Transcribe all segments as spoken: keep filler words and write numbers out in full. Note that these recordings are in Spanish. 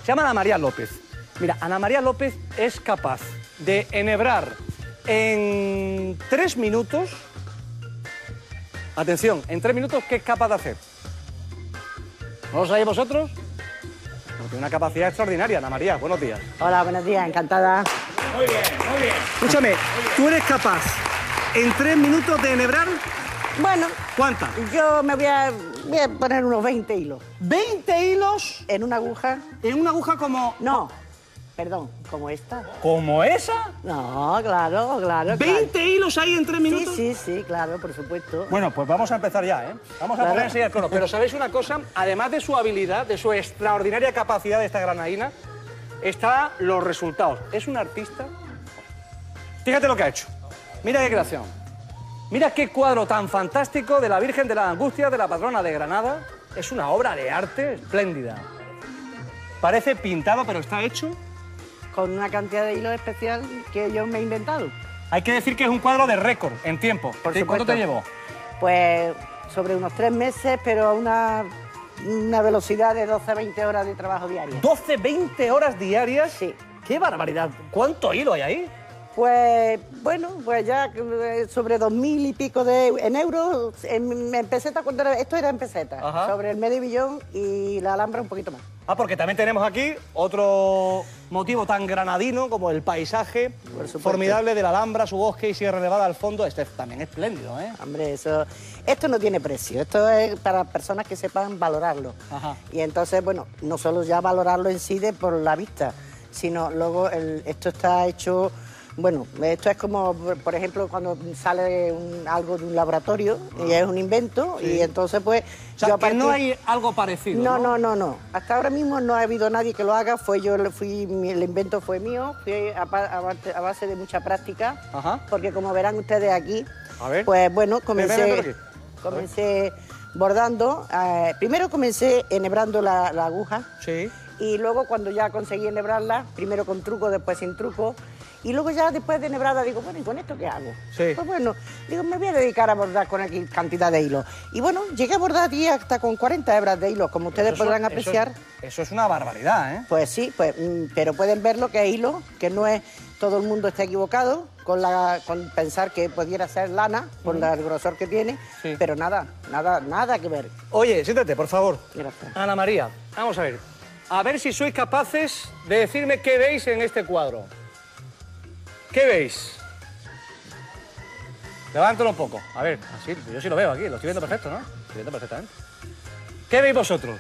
Se llama Ana María López. Mira, Ana María López es capaz de enhebrar en tres minutos... Atención, en tres minutos, ¿qué es capaz de hacer? ¿No lo sabéis vosotros? Bueno, tiene una capacidad extraordinaria, Ana María. Buenos días. Hola, buenos días, encantada. Muy bien, muy bien. Escúchame, ¿tú eres capaz en tres minutos de enhebrar? Bueno, ¿Cuántas? yo me voy a, voy a poner unos veinte hilos. ¿veinte hilos ¿En una aguja? en una aguja como... No, perdón, ¿como esta? ¿Como esa? No, claro, claro. ¿veinte claro. hilos ahí en tres minutos? Sí, sí, sí, claro, por supuesto. Bueno, pues vamos a empezar ya, ¿eh? Vamos a Claro. poner enseguida el crono. Pero ¿sabéis una cosa? Además de su habilidad, de su extraordinaria capacidad de esta granadina, están los resultados. Es un artista. Fíjate lo que ha hecho. Mira qué creación. Mira qué cuadro tan fantástico de la Virgen de las Angustias, de la patrona de Granada. Es una obra de arte espléndida. Parece pintado, pero está hecho. Con una cantidad de hilos especial que yo me he inventado. Hay que decir que es un cuadro de récord en tiempo. Por ¿Cuánto supuesto. te llevó? Pues sobre unos tres meses, pero a una, una velocidad de doce a veinte horas de trabajo diario. doce, veinte horas diarias. Sí. ¡Qué barbaridad! ¿Cuánto hilo hay ahí? Pues bueno, pues ya eh, sobre dos mil y pico de en euros, en, en pesetas, cuando era, esto era en pesetas, Ajá. sobre el medio billón y la Alhambra un poquito más. Ah, porque también tenemos aquí otro motivo tan granadino como el paisaje Por supuesto. formidable de la Alhambra, su bosque y Sierra Nevada al fondo. Este es también espléndido, ¿eh? Hombre, eso, esto no tiene precio, esto es para personas que sepan valorarlo. Ajá. Y entonces, bueno, no solo ya valorarlo en sí de por la vista, sino luego el- esto está hecho... Bueno, esto es como, por ejemplo, cuando sale un- algo de un laboratorio y es un invento, Sí. y entonces pues... O sea, yo a que no partir- hay algo parecido, No, ¿no? no, no, no. Hasta ahora mismo no ha habido nadie que lo haga. Fue yo, fui, mi- el invento fue mío, fui a, pa- a base- a base de mucha práctica. Ajá. Porque como verán ustedes aquí, A ver. pues bueno, Ven, ven, ven comencé, por aquí. comencé bordando. eh, primero comencé enhebrando la, la aguja Sí. y luego cuando ya conseguí enhebrarla, primero con truco, después sin truco. Y luego ya después de enhebrada digo, bueno, ¿y con esto qué hago? Sí. Pues bueno, digo, me voy a dedicar a bordar con aquí cantidad de hilos. Y bueno, llegué a bordar aquí hasta con cuarenta hebras de hilos, como ustedes Eso- podrán eso es- apreciar. Eso es una barbaridad, ¿eh? Pues sí, pues, mm, pero pueden ver lo que es hilo, que no es todo el mundo está equivocado con, la, con pensar que pudiera ser lana, por la- el grosor que tiene, Sí. pero nada, nada, nada que ver. Oye, siéntate, por favor. Gracias. Ana María, vamos a ver. A ver si sois capaces de decirme qué veis en este cuadro. ¿Qué veis? Levántalo un poco. A ver, así, yo sí lo veo aquí, lo estoy viendo perfecto, ¿no? Estoy viendo perfectamente. ¿Qué veis vosotros?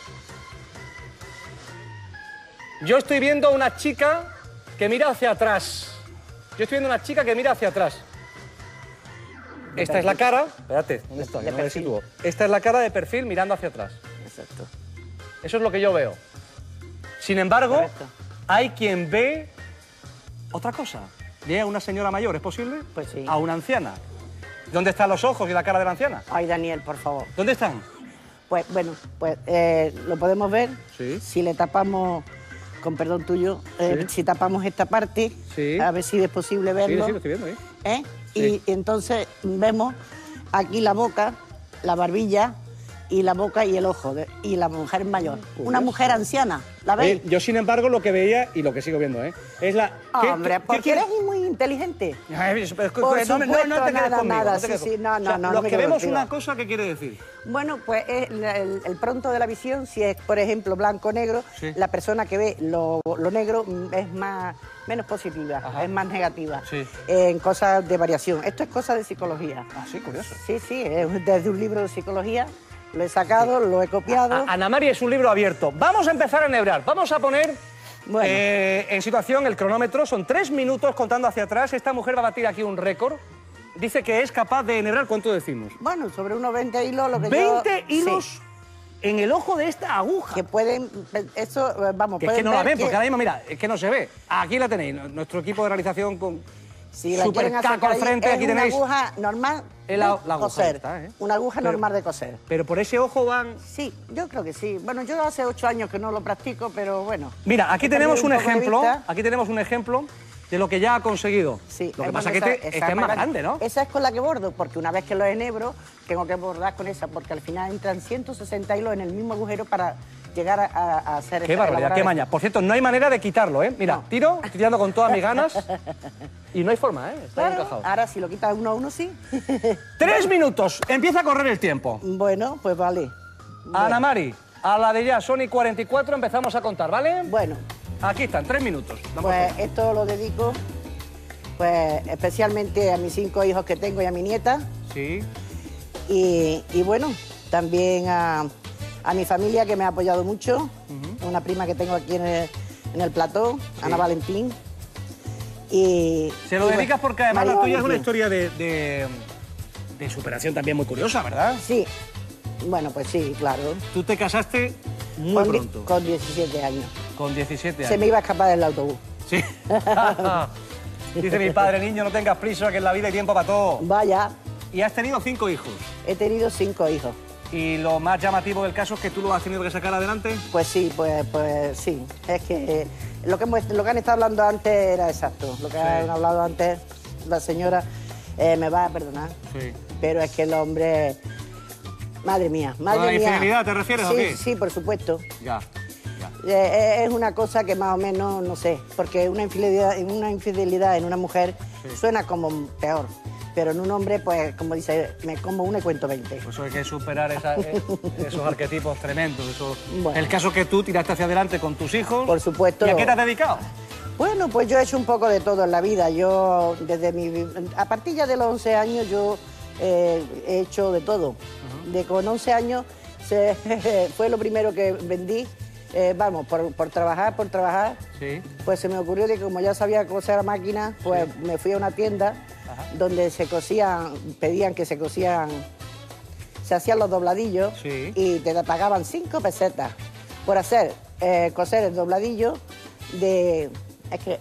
Yo estoy viendo a una chica que mira hacia atrás. Yo estoy viendo a una chica que mira hacia atrás. Esta es la cara. Espérate, ¿dónde estoy? De No me perfil. sitúo. Esta es la cara de perfil mirando hacia atrás. Exacto. Eso es lo que yo veo. Sin embargo, Correcto. hay quien ve otra cosa. Ve a una señora mayor, ¿es posible? Pues sí. A una anciana. ¿Dónde están los ojos y la cara de la anciana? Ay, Daniel, por favor. ¿Dónde están? Pues bueno, pues eh, lo podemos ver. Sí. Si le tapamos, con perdón tuyo, eh, Sí. si tapamos esta parte, Sí. a ver si es posible Sí, verlo. sí, lo estoy viendo ahí. ¿Eh? Sí. Y entonces vemos aquí la boca, la barbilla y la boca y el ojo, de- y la mujer mayor. Una mujer anciana, ¿la veis? Oye, yo, sin embargo, lo que veía, y lo que sigo viendo, ¿eh? Es la... ¿qué- Hombre, qué- porque qué eres quieres? muy inteligente. Ay, pero- pero- Por no, no, no, no te supuesto, quedes nada, conmigo, nada, no te sí, quedes sí, conmigo. no, O sea, no, no los me que quedo vemos contigo. una cosa, ¿qué quiere decir? Bueno, pues es la- el, el pronto de la visión, si es, por ejemplo, blanco-negro, Sí. la persona que ve lo, lo negro mm, es más menos positiva, Ajá. es más negativa Sí. en cosas de variación. Esto es cosa de psicología. Ah, sí, curioso. Sí, sí, es desde un libro de psicología, lo he sacado, lo he copiado. A- Ana María es un libro abierto. Vamos a empezar a enhebrar. Vamos a poner Bueno. eh, en situación el cronómetro. Son tres minutos contando hacia atrás. Esta mujer va a batir aquí un récord. Dice que es capaz de enhebrar, ¿cuánto decimos? Bueno, sobre unos veinte hilos, lo que yo... veinte sí, hilos en el ojo de esta aguja. que pueden, eso, eh, vamos, Que es que pueden no la ver ven, que porque ahora mismo, mira, es que no se ve. Aquí la tenéis, nu- nuestro equipo de realización con si la super quieren caco acercar al ahí, frente. es Aquí una tenéis. aguja normal Es la- de la aguja, coser, ahí está, ¿eh? una aguja Pero- normal de coser. Pero por ese ojo van... Sí, yo creo que sí. Bueno, yo hace ocho años que no lo practico, pero bueno. Mira, aquí he tenemos perdido un poco de ejemplo, vista. aquí tenemos un ejemplo de lo que ya ha conseguido. Sí, Lo que eh, pasa es bueno, que esa- este, esa este es más grande, ¿no? Esa es con la que bordo, porque una vez que lo enhebro, tengo que bordar con esa, porque al final entran ciento sesenta hilos en el mismo agujero para llegar a, a hacer... Qué barbaridad, qué maña. Por cierto, no hay manera de quitarlo, ¿eh? Mira, No. tiro, estoy tirando con todas mis ganas y no hay forma, ¿eh? Está Claro, encajado. ahora si lo quitas uno a uno, sí. Tres minutos, empieza a correr el tiempo. Bueno, pues vale. Ana Mari, a la de ya, Sony cuarenta y cuatro, empezamos a contar, ¿vale? Bueno, Aquí están, tres minutos. Vamos pues a ver. esto lo dedico pues especialmente a mis cinco hijos que tengo y a mi nieta. Sí. Y, y bueno, también a, a mi familia que me ha apoyado mucho. Uh-huh. Una prima que tengo aquí en el, en el plató, sí. Ana Valentín. Y, Se lo y dedicas bueno, porque además María la tuya es una Valentín. historia de, de, de superación también muy curiosa, ¿verdad? Sí, bueno, pues sí, claro. Tú te casaste muy con, pronto. Con diecisiete años. Con diecisiete años. Se me iba a escapar del autobús. Sí. Dice mi padre, niño, no tengas prisa, que en la vida hay tiempo para todo. Vaya. Y has tenido cinco hijos. He tenido cinco hijos. Y lo más llamativo del caso es que tú lo has tenido que sacar adelante. Pues sí, pues, pues sí. Es que eh, lo, que hemos, lo que han estado hablando antes era exacto. Lo que sí. han hablado antes, la señora eh, me va a perdonar. Sí. Pero es que el hombre... Madre mía, madre ¿A la mía. infidelidad te refieres sí, o qué? Sí, por supuesto. Ya. Eh, es una cosa que más o menos, no sé, porque una infidelidad, una infidelidad en una mujer sí. suena como peor, pero en un hombre, pues, como dice, me como uno y cuento veinte. Pues eso hay que superar esa, esos arquetipos tremendos. Eso... Bueno. El caso que tú tiraste hacia adelante con tus hijos. Por supuesto. ¿Y a qué te has dedicado? Bueno, pues yo he hecho un poco de todo en la vida. Yo, desde mi... A partir ya de los once años, yo eh, he hecho de todo. Uh-huh. De con once años se, fue lo primero que vendí. Eh, vamos, por, por trabajar, por trabajar, sí. Pues se me ocurrió que como ya sabía coser a máquina, pues sí. Me fui a una tienda Ajá. Donde se cosían, pedían que se cosían, se hacían los dobladillos sí. Y te pagaban cinco pesetas por hacer, eh, coser el dobladillo de... Es que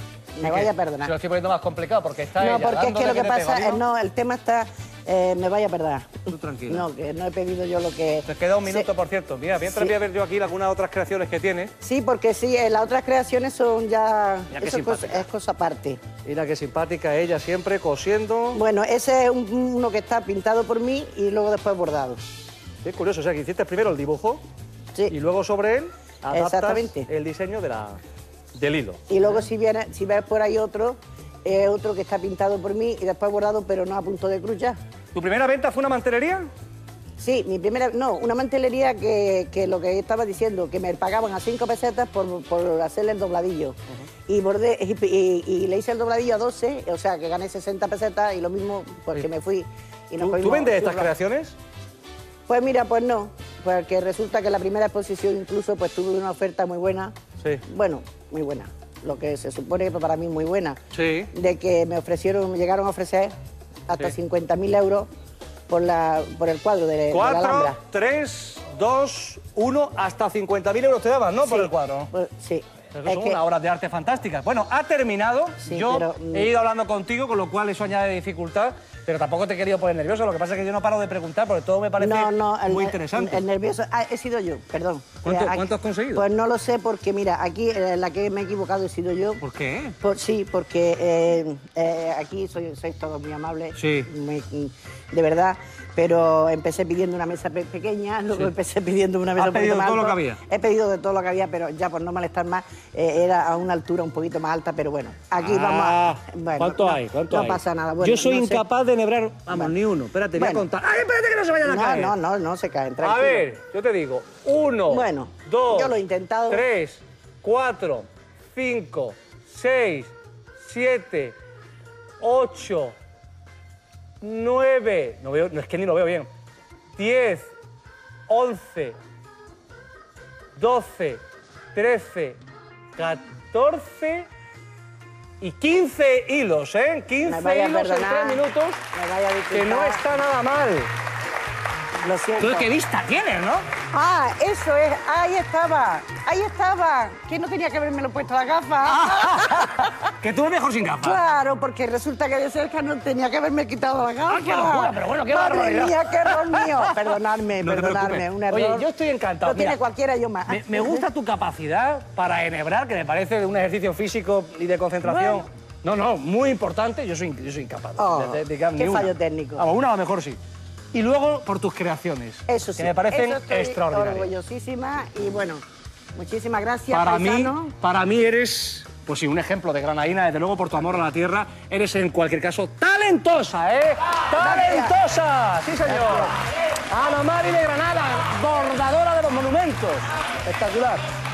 me vaya a perdonar. Se lo estoy poniendo más complicado porque está No, ella porque es que lo que pasa pego, es, no, el tema está... Eh, me vaya a perder. Tú tranquila. No, que no he pedido yo lo que... Te queda un minuto, sí. Por cierto. Mira, mientras sí. Voy a ver yo aquí algunas otras creaciones que tienes. Sí, porque sí, eh, las otras creaciones son ya... Mira eso es cosa, es cosa aparte. Mira qué simpática ella, siempre cosiendo. Bueno, ese es un, uno que está pintado por mí y luego después bordado. Sí, curioso, o sea, que hiciste primero el dibujo sí. Y luego sobre él adaptas exactamente. El diseño de la, del hilo. Y luego si, viene, si ves por ahí otro, es eh, otro que está pintado por mí y después bordado, pero no a punto de cruz ya. ¿Tu primera venta fue una mantelería? Sí, mi primera... No, una mantelería que, que lo que estaba diciendo, que me pagaban a cinco pesetas por, por hacerle el dobladillo. Uh-huh. Y bordé y, y, y le hice el dobladillo a doce, o sea, que gané sesenta pesetas y lo mismo, pues sí. Que me fui. Y nos ¿Tú, ¿Tú vendes estas creaciones? Pues mira, pues no, porque resulta que en la primera exposición incluso pues tuve una oferta muy buena. Sí. Bueno, muy buena. Lo que se supone que para mí muy buena. Sí. De que me ofrecieron, me llegaron a ofrecer hasta sí. cincuenta mil euros por, la, por el cuadro de, Cuatro, de la Alhambra. tres, dos, uno, hasta cincuenta mil euros te daban, ¿no? Sí, por el cuadro. Pues, sí. Eso es son que... unas obras de arte fantásticas. Bueno, ha terminado. Sí, yo pero... he ido hablando contigo, con lo cual eso añade dificultad, pero tampoco te he querido poner nervioso. Lo que pasa es que yo no paro de preguntar, porque todo me parece no, no, el, muy interesante. El nervioso... Ah, he sido yo, perdón. ¿Cuánto, eh, aquí, ¿Cuánto has conseguido? Pues no lo sé, porque mira, aquí eh, la que me he equivocado he sido yo. ¿Por qué? Por, sí, porque eh, eh, aquí soy, sois todos muy amables. Sí. Muy, de verdad. Pero empecé pidiendo una mesa pe pequeña, luego sí. Empecé pidiendo una mesa un poquito más alta. ¿Has pedido todo lo que había? He pedido de todo lo que había, pero ya por no molestar más, eh, era a una altura un poquito más alta, pero bueno, aquí ah, vamos a... Bueno, ¿Cuánto no, hay? ¿Cuánto no hay? pasa nada. Bueno, yo soy no incapaz sé. de enhebrar, vamos, bueno. Ni uno. Espérate, bueno. Voy a contar. ¡Ay, espérate que no se vayan a no, caer! No, no, no se caen, tranquilo. A ver, yo te digo, uno, bueno, dos, yo lo he intentado. tres, cuatro, cinco, seis, siete, ocho, nueve... No veo, no es que ni lo veo bien. diez, once, doce, trece, catorce y quince hilos, ¿eh? quince hilos en tres minutos, que no está nada mal. Lo siento. ¿Tú qué vista tienes, no? Ah, eso es. Ahí estaba. Ahí estaba. Que no tenía que haberme puesto la gafa. Que tú eres mejor sin gafas. Claro, porque resulta que de cerca no tenía que haberme quitado la gafa. ¡Ah, qué locura! Pero bueno, qué barbaridad. Madre mía, qué error mío. Perdonadme, no perdonadme. Un error. Oye, yo estoy encantado. Lo tiene cualquiera, yo más. Me, me gusta tu capacidad para enhebrar, que me parece un ejercicio físico y de concentración. Bueno. No, no, muy importante. Yo soy, yo soy incapaz. Oh, de, de, de, de, qué ni fallo una. técnico. Vamos, una a lo mejor sí. y luego por tus creaciones. Eso sí. Que me parecen eso estoy extraordinarias. orgullosísima y bueno, muchísimas gracias, Para paisano. mí, para mí eres, pues sí, un ejemplo de granadina, desde luego por tu amor a la tierra. Eres en cualquier caso talentosa, ¿eh? ¡Talentosa! Sí, señor. Ana Mari de Granada, bordadora de los monumentos. Espectacular.